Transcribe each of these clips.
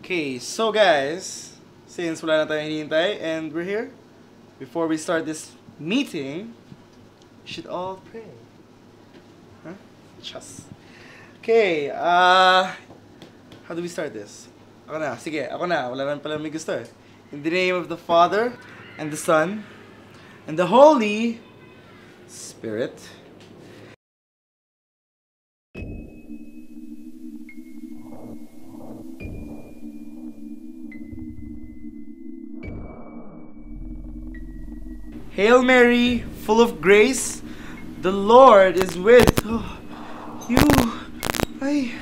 Okay, so guys, since wala na tayong hinihintay and we're here, before we start this meeting, we should all pray. Huh? Just. Okay, how do we start this? Ako na, sige, ako na. Wala naman pala may gusto eh. In the name of the Father, and the Son, and the Holy Spirit. Hail Mary, full of grace, the Lord is with you. Ay,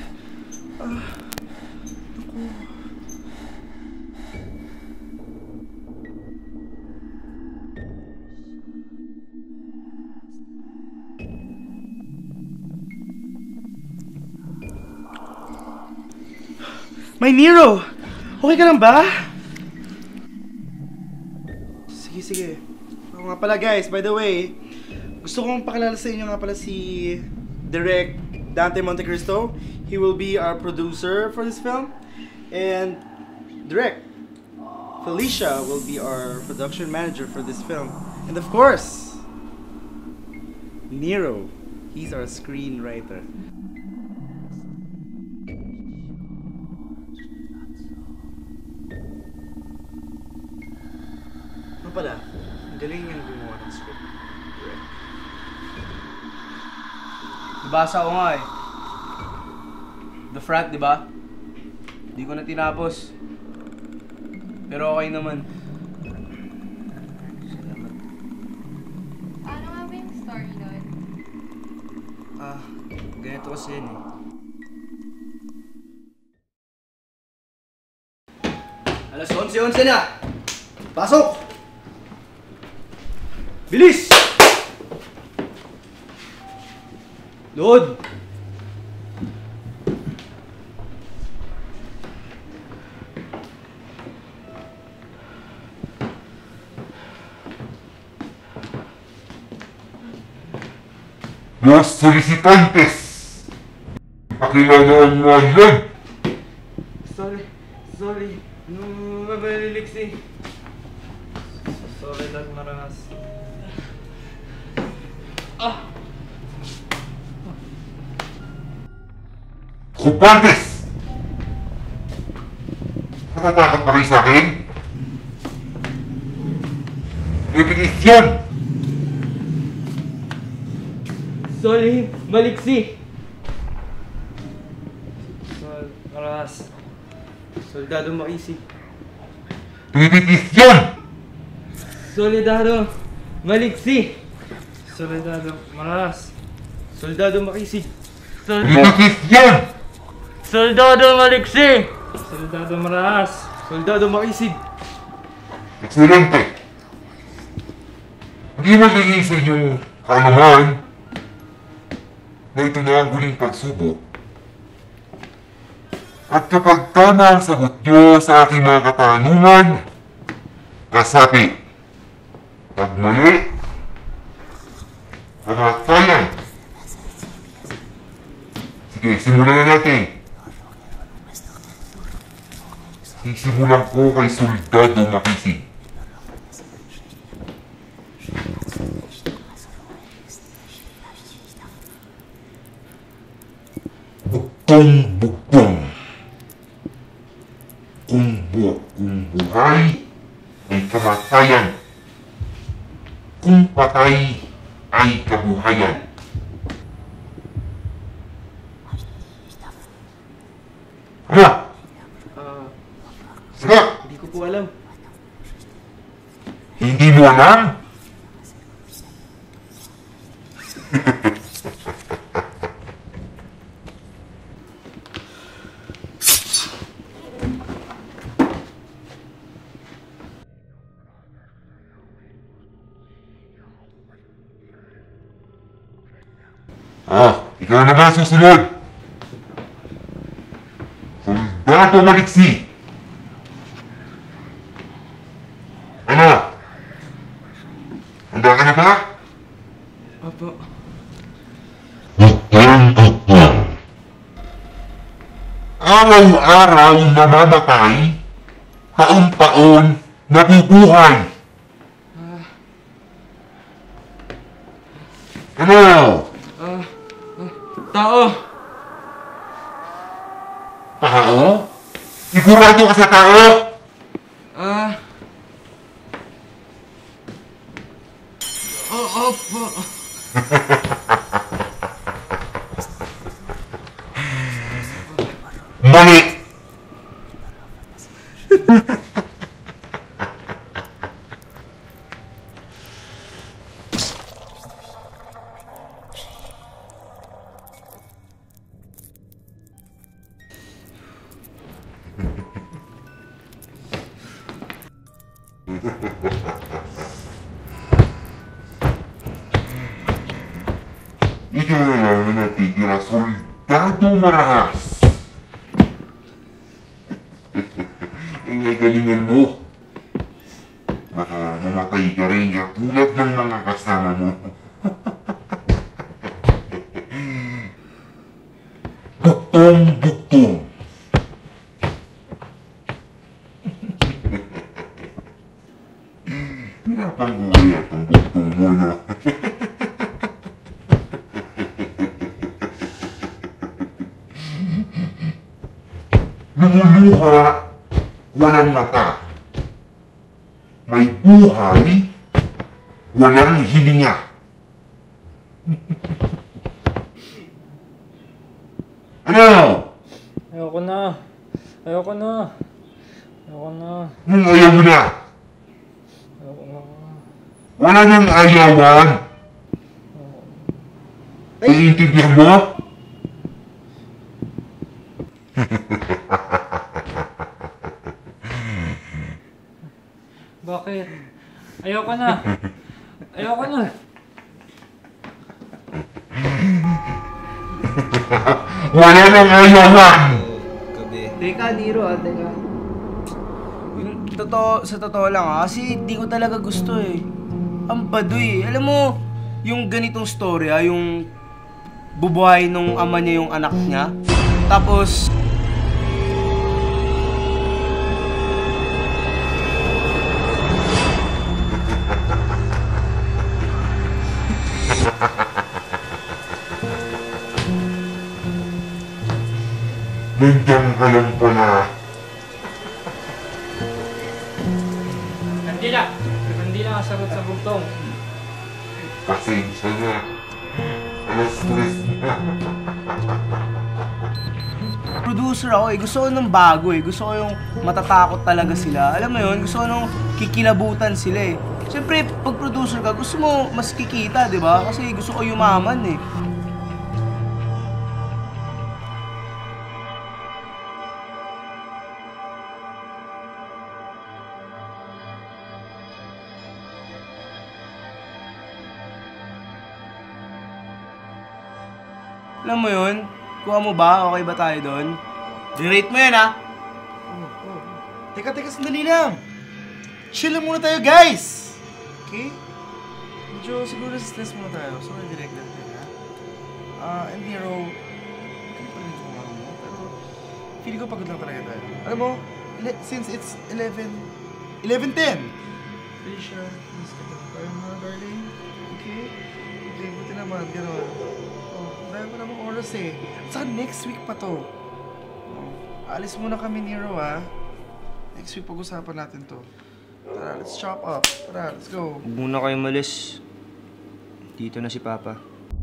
May Nero! Okay ka lang ba? Sige. Oo nga pala guys, by the way, gusto kong pakilala sa inyo nga pala si Direk Dante Montecristo. He will be our producer for this film. And Direk Felicia will be our production manager for this film. And of course, Nero, he's our screenwriter. Ano pala? Ang galing yung gumawa ng script. Nabasa ko nga eh. The Frat, di ba? Di ko na tinapos. Pero okay naman. Salamat. Ano nga ba yung story nun? Ganito kasi yan eh. Alas 11 na! Pasok! Bilis! Load! Los solicitantes! Pakilalaan mo yan! Sorry. Mabilix eh. Sorry, Dad Marangas. Kupantes! Natatakot pa rin sa akin? Repetisyon! Sorry, maliksi. Marangas. Soldado Makisi. Repetisyon! Soldado Maliksi. Soldado Marangas. Soldado Makisi. Repetisyon! Soldado Maliksi! Soldado Maras! Soldado Makisig! Excelente! Hindi magiging sa inyong kaalaman na ito na ang huling pagsubok. At kapag tama ang sagot nyo sa aking mga katanungan, kasapi. Pag mali, kamatayan. Sige, simulan na natin. Sisimulan ko kay Soldado Makisig. Bugtong-bugtong. Kung buhay ay kamatayan. Kung patay ay kabuhayan. Ano? Sige! Hindi ko po alam. Hindi mo alam? Ikaw na ba susunod? Soldado Maliksi! Ano? Handa ka na ba? Opo. Ah! araw-araw namamatay, taon-taon nabubuhay. Ano? Tao! Tao? Sigurado ka sa tao? Opo. Mali! Ikaw na lang na natitira soldado marahas. Ang galingan mo. Baka mamatay ka rin niya tulad ng mga kasama mo. Bugtong-bugtong. Pinapang buhay at ang bugtong mo na. Lumuluha, walang mata. May buhay, walang hininga. Ano? Ayoko na. Ayoko na. Ayoko na. Ayaw mo na. Ayoko na. Wala nang ayawan. Naiintindihan mo? Bakit? Ayoko na. Ayoko na. Wala nang ayawan. Teka, Nero teka. Sa totoo lang kasi di ko talaga gusto eh. Ang baduy. Alam mo, yung ganitong storya, yung bubuhay nung ama niya yung anak niya. Tapos, Nandiyan ka lang pala. Kandila! Kandila ang sagot sa bugtong. Pasensya na. Alas 3 na. producer ako eh. Gusto ko ng bago eh. Gusto ko yung matatakot talaga sila. Alam mo yun, gusto ko nung kikilabutan sila eh. Siyempre, pag producer ka, gusto mo mas kikita, di ba? Kasi gusto ko yumaman eh. Alam mo yun? Kuha mo ba? Okay ba tayo doon? I-rate mo yan, ha? Teka, sandali lang. Chill lang muna tayo, guys! Okay? Medyo siguro stress muna tayo. Sorry, direct natin, ha? And Nero, hindi pa rin tumama mo, pero feeling ko pagod lang talaga tayo. Alam mo, since it's 11:10, pretty sure, please ka lang tayo mga darling. Okay? Okay, buti naman, gano'n. Dahil mo namang oras eh. At saka next week pa to. Alis muna kami, Nero, ha? Next week pag-usapan natin to. Tara, let's chop up. Tara, let's go. Huwag muna kayo malis. Dito na si Papa.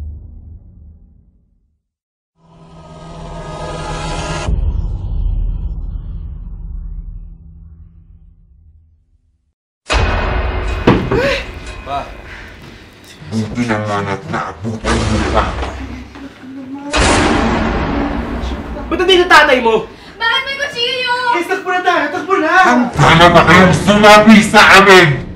Pa. Buti naman at naabutan mo pa. Ba't nandito tatay mo? Bakit may kutsilyo? Guys, takbo na tayo! Takbo na! Tama ba kayong sumabi sa amin?